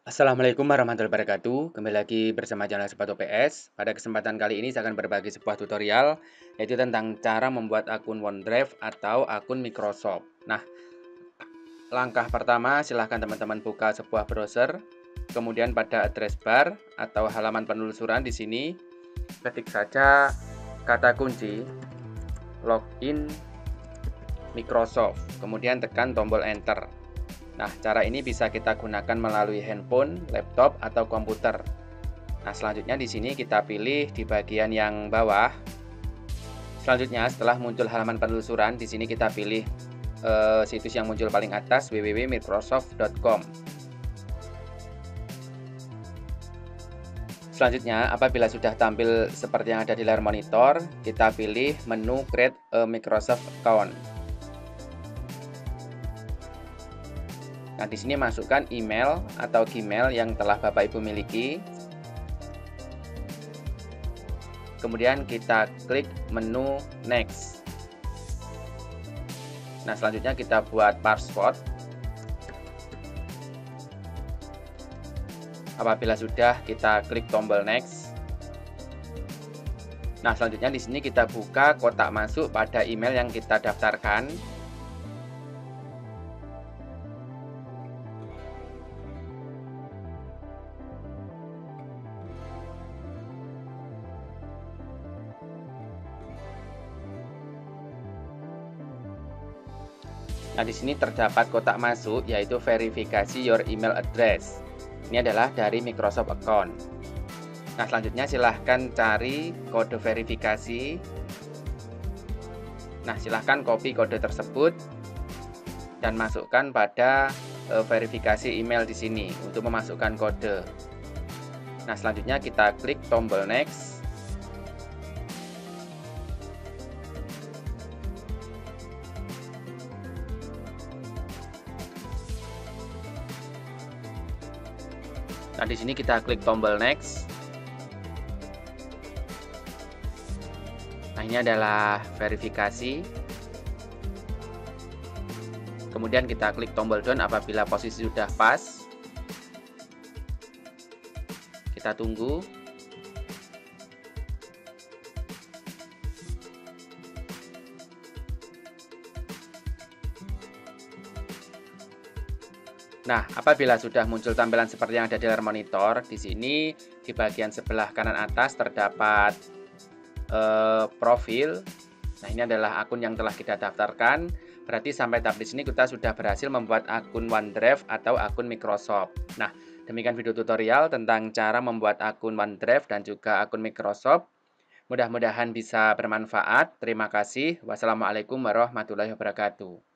Assalamualaikum warahmatullahi wabarakatuh. Kembali lagi bersama channel Sobat OPS. Pada kesempatan kali ini saya akan berbagi sebuah tutorial yaitu tentang cara membuat akun OneDrive atau akun Microsoft. Nah, langkah pertama silahkan teman-teman buka sebuah browser. Kemudian pada address bar atau halaman penelusuran di sini ketik saja kata kunci login Microsoft. Kemudian tekan tombol enter. Nah, cara ini bisa kita gunakan melalui handphone, laptop, atau komputer. Nah, selanjutnya di sini kita pilih di bagian yang bawah. Selanjutnya, setelah muncul halaman penelusuran, di sini kita pilih situs yang muncul paling atas www.microsoft.com. Selanjutnya, apabila sudah tampil seperti yang ada di layar monitor, kita pilih menu Create a Microsoft Account. Nah, di sini masukkan email atau Gmail yang telah Bapak Ibu miliki. Kemudian kita klik menu Next. Nah, selanjutnya kita buat password. Apabila sudah, kita klik tombol Next. Nah, selanjutnya di sini kita buka kotak masuk pada email yang kita daftarkan. Nah, di sini terdapat kotak masuk yaitu verifikasi your email address. Ini adalah dari Microsoft Account. Nah, selanjutnya silahkan cari kode verifikasi. Nah, silahkan copy kode tersebut dan masukkan pada verifikasi email di sini untuk memasukkan kode. Nah, selanjutnya kita klik tombol next. Nah, di sini kita klik tombol next. Nah, ini adalah verifikasi. Kemudian kita klik tombol done apabila posisi sudah pas. Kita tunggu. Nah, apabila sudah muncul tampilan seperti yang ada di layar monitor, di sini di bagian sebelah kanan atas terdapat profil. Nah, ini adalah akun yang telah kita daftarkan. Berarti sampai tahap di sini kita sudah berhasil membuat akun OneDrive atau akun Microsoft. Nah, demikian video tutorial tentang cara membuat akun OneDrive dan juga akun Microsoft. Mudah-mudahan bisa bermanfaat. Terima kasih. Wassalamualaikum warahmatullahi wabarakatuh.